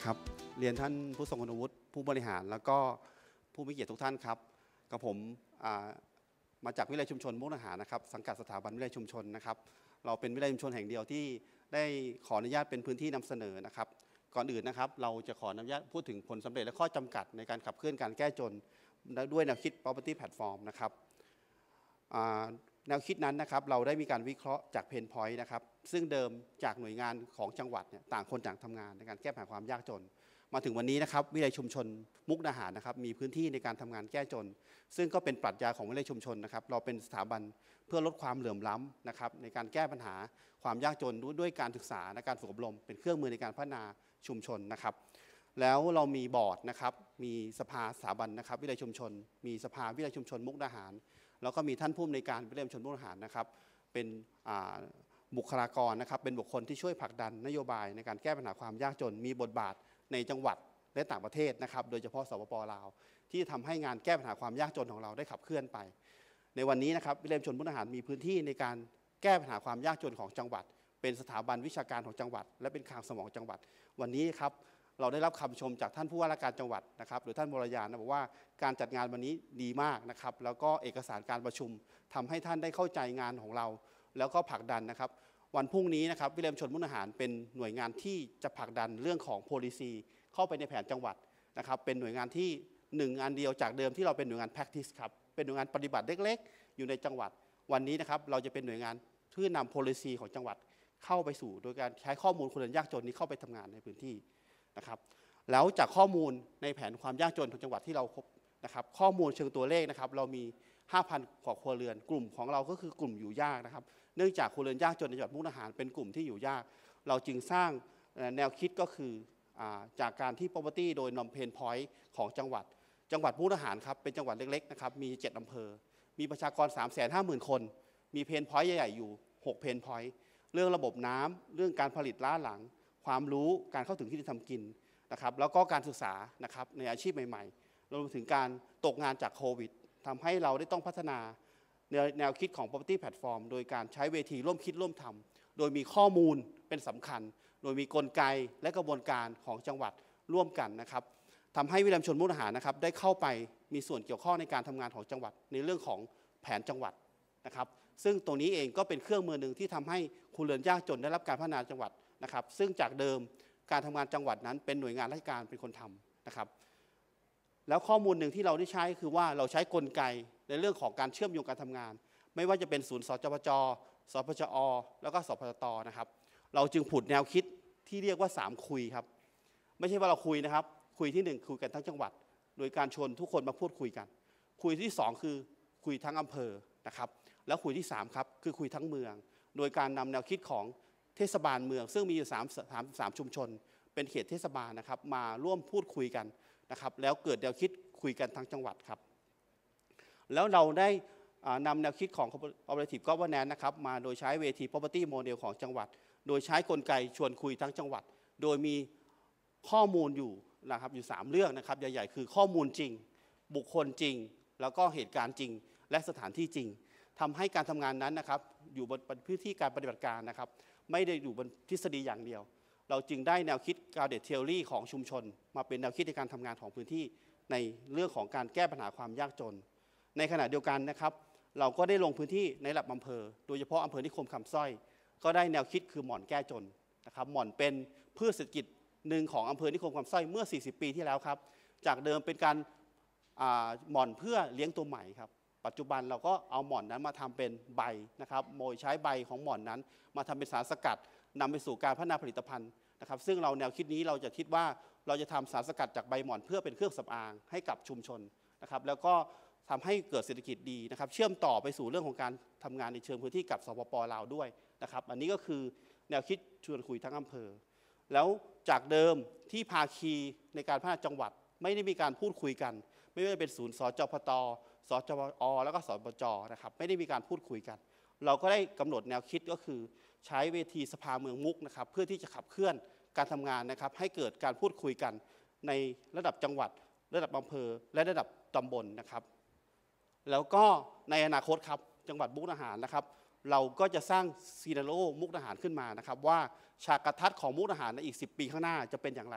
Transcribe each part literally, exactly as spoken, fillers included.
ครับเรียนท่านผู้ทรงคุณวุฒิผู้บริหารแล้วก็ผู้มีเกียรติทุกท่านครับกับผมมาจากวิทยาลัยชุมชนมุกดาหารนะครับสังกัดสถาบันวิทยาลัยชุมชนนะครับเราเป็นวิทยาลัยชุมชนแห่งเดียวที่ได้ขออนุญาตเป็นพื้นที่นำเสนอนะครับก่อนอื่นนะครับเราจะขออนุญาตพูดถึงผลสำเร็จและข้อจำกัดในการขับเคลื่อนการแก้จนด้วยแนวคิด property platform นะครับแนวคิดนั้นนะครับเราได้มีการวิเคราะห์จากเพนพอยต์นะครับซึ่งเดิมจากหน่วยงานของจังหวัดเนี่ยต่างคนต่างทำงานในการแก้ปัญหาความยากจนมาถึงวันนี้นะครับวิทยาลัยชุมชนมุกดาหารนะครับมีพื้นที่ในการทำงานแก้จนซึ่งก็เป็นปรัชญาของวิทยาลัยชุมชนนะครับเราเป็นสถาบันเพื่อลดความเหลื่อมล้ำนะครับในการแก้ปัญหาความยากจนด้วยการศึกษาและการฝึกอบรมเป็นเครื่องมือในการพัฒนาชุมชนนะครับแล้วเรามีบอร์ดนะครับมีสภาสถาบันนะครับวิทยาลัยชุมชนมีสภาวิทยาลัยชุมชนมุกดาหารแล้วก็มีท่านผู้อำนวยการวิทยาลัยชุมชนมุกดาหารนะครับเป็นบุคลากรนะครับเป็นบุคคลที่ช่วยผลักดันนโยบายในการแก้ปัญหาความยากจนมีบทบาทในจังหวัดและต่างประเทศนะครับโดยเฉพาะสปป.ลาวที่ทำให้งานแก้ปัญหาความยากจนของเราได้ขับเคลื่อนไปในวันนี้นะครับวิทยาลัยชุมชนมุกดาหารมีพื้นที่ในการแก้ปัญหาความยากจนของจังหวัดเป็นสถาบันวิชาการของจังหวัดและเป็นคลังสมองจังหวัดวันนี้ครับเราได้รับคำชมจากท่านผู้ว่าราชการจังหวัดนะครับหรือท่านวรยานนะบอกว่าการจัดงานวันนี้ดีมากนะครับแล้วก็เอกสารการประชุมทำให้ท่านได้เข้าใจงานของเราแล้วก็ผลักดันนะครับวันพรุ่งนี้นะครับวิทยาลัยชุมชนมุกดาหารเป็นหน่วยงานที่จะผลักดันเรื่องของ policy เข้าไปในแผนจังหวัดนะครับเป็นหน่วยงานที่หนึ่งงานเดียวจากเดิมที่เราเป็นหน่วยงาน practice ครับเป็นหน่วยงานปฏิบัติเล็กๆอยู่ในจังหวัดวันนี้นะครับเราจะเป็นหน่วยงานเพื่อนำ policy ของจังหวัดเข้าไปสู่โดยการใช้ข้อมูลคนยากจนนี้เข้าไปทำงานในพื้นที่นะครับแล้วจากข้อมูลในแผนความยากจนของจังหวัดที่เราพบนะครับข้อมูลเชิงตัวเลขนะครับเรามี ห้าพัน กว่าครัวเรือนกลุ่มของเราก็คือกลุ่มอยู่ยากนะครับเนื่องจากครัวเรือนยากจนในจังหวัดมุกดาหารเป็นกลุ่มที่อยู่ยากเราจึงสร้างแนวคิดก็คือจากการที่ property โดยนำเพนพอยต์ของจังหวัดจังหวัดมุกดาหารครับเป็นจังหวัดเล็กๆนะครับมีเจ็ดอำเภอมีประชากร สามแสนห้าหมื่น คนมีเพนพอยต์ใหญ่ๆอยู่หกเพนพอยต์เรื่องระบบน้ำเรื่องการผลิตล้าหลังความรู้การเข้าถึงที่ดินทำกินนะครับแล้วก็การศึกษานะครับในอาชีพใหม่ๆรวมถึงการตกงานจากโควิดทำให้เราได้ต้องพัฒนาแนวคิดของ property platform โดยการใช้เวทีร่วมคิดร่วมทำโดยมีข้อมูลเป็นสำคัญโดยมีกลไกและกระบวนการของจังหวัดร่วมกันนะครับทำให้วิทยาลัยชุมชนมุกดาหารนะครับได้เข้าไปมีส่วนเกี่ยวข้องในการทำงานของจังหวัดในเรื่องของแผนจังหวัดนะครับซึ่งตรงนี้เองก็เป็นเครื่องมือหนึ่งที่ทำให้ครัวเรือนยากจนได้รับการพัฒนาจังหวัดนะครับซึ่งจากเดิมการทำงานจังหวัดนั้นเป็นหน่วยงานราชการเป็นคนทำนะครับแล้วข้อมูลหนึ่งที่เราได้ใช้คือว่าเราใช้กลไกในเรื่องของการเชื่อมโยงการทำงานไม่ว่าจะเป็นศูนย์สจปจสพจอแล้วก็สพตนะครับเราจึงผุดแนวคิดที่เรียกว่าสามคุยครับไม่ใช่ว่าเราคุยนะครับคุยที่หนึ่งคุยกันทั้งจังหวัดโดยการชวนทุกคนมาพูดคุยกันคุยที่สองคือคุยทั้งอำเภอนะครับแล้วคุยที่สามครับคือคุยทั้งเมืองโดยการนำแนวคิดของเทศบาลเมืองซึ่งมีอยู่สาม สามชุมชนเป็นเขตเทศบาลนะครับมาร่วมพูดคุยกันนะครับแล้วเกิดแนวคิดคุยกันทั้งจังหวัดครับแล้วเราได้นำแนวคิดของ Cooperative Governance นะครับมาโดยใช้เวที Property Model ของจังหวัดโดยใช้กลไกชวนคุยทั้งจังหวัดโดยมีข้อมูลอยู่นะครับอยู่สามเรื่องนะครับใหญ่ๆคือข้อมูลจริงบุคคลจริงแล้วก็เหตุการณ์จริงและสถานที่จริงทำให้การทำงานนั้นนะครับอยู่บนพื้นที่การปฏิบัติการนะครับไม่ได้อยู่บนทฤษฎีอย่างเดียวเราจึงได้แนวคิด Grounded Theory ของชุมชนมาเป็นแนวคิดในการทำงานของพื้นที่ในเรื่องของการแก้ปัญหาความยากจนในขณะเดียวกันนะครับเราก็ได้ลงพื้นที่ในระดับอำเภอโดยเฉพาะอำเภอนิคมคำสร้อยก็ได้แนวคิดคือหม่อนแก้จนนะครับหม่อนเป็นพืชเศรษฐกิจหนึ่งของอำเภอนิคมคำสร้อยเมื่อสี่สิบปีที่แล้วครับจากเดิมเป็นการหม่อนเพื่อเลี้ยงตัวใหม่ครับปัจจุบันเราก็เอาหม่อนนั้นมาทำเป็นใบนะครับโดยใช้ใบของหม่อนนั้นมาทำเป็นสารสกัดนำไปสู่การพัฒนาผลิตภัณฑ์นะครับซึ่งเราแนวคิดนี้เราจะคิดว่าเราจะทำสารสกัดจากใบหม่อนเพื่อเป็นเครื่องสำอางให้กับชุมชนนะครับแล้วก็ทำให้เกิดเศรษฐกิจดีนะครับเชื่อมต่อไปสู่เรื่องของการทำงานในเชิงพื้นที่กับสปป.ลาวด้วยนะครับอันนี้ก็คือแนวคิดชวนคุยทั้งอำเภอแล้วจากเดิมที่ภาคีในการพัฒนาจังหวัดไม่ได้มีการพูดคุยกันไม่ว่าจะเป็นศูนย์สจพตสจปอแล้วก็สปจนะครับไม่ได้มีการพูดคุยกันเราก็ได้กำหนดแนวคิดก็คือใช้เวทีสภาเมืองมุกนะครับเพื่อที่จะขับเคลื่อนการทำงานนะครับให้เกิดการพูดคุยกันในระดับจังหวัดระดับอำเภอและระดับตำบลนะครับแล้วก็ในอนาคตครับจังหวัดมุกดาหารนะครับเราก็จะสร้างซีนาริโอมุกดาหารขึ้นมานะครับว่าฉากทัศน์ของมุกดาหารในอีกสิบปีข้างหน้าจะเป็นอย่างไร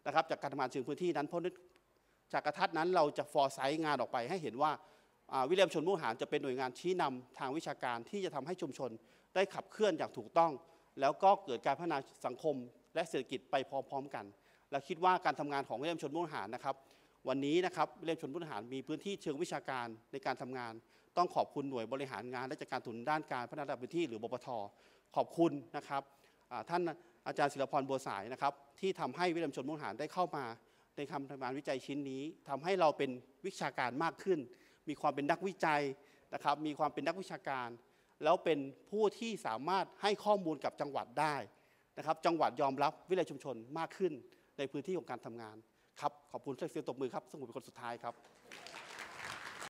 นะครับจากการทำงานเชิงพื้นที่นั้นเพราะจากกระทัดนั้นเราจะฟอร์ไซต์งานออกไปให้เห็นว่าวิเลยชุมชนมุกดาหารจะเป็นหน่วยงานชี้นำทางวิชาการที่จะทำให้ชุมชนได้ขับเคลื่อนอย่างถูกต้องแล้วก็เกิดการพัฒนาสังคมและเศรษฐกิจไปพร้อมๆกันและคิดว่าการทำงานของวิเลยชุมชนมุกดาหารนะครับวันนี้นะครับวิเลยชุมชนมุกดาหารมีพื้นที่เชิงวิชาการในการทำงานต้องขอบคุณหน่วยบริหารงานและจัดการทุนด้านการพัฒนาพื้นที่หรือบปท.ขอบคุณนะครับท่านอาจารย์ศิลปพรบัวสายนะครับที่ทำให้วิเลยชุมชนมุกดาหารได้เข้ามาในคำทำงานวิจัยชิ้นนี้ทำให้เราเป็นวิชาการมากขึ้นมีความเป็นนักวิจัยนะครับมีความเป็นนักวิชาการแล้วเป็นผู้ที่สามารถให้ข้อมูลกับจังหวัดได้นะครับจังหวัดยอมรับวิเลยชุมชนมากขึ้นในพื้นที่ของการทำงานครับขอบคุณเสียงตบมือครับสมุทรเป็นคนสุดท้ายครับ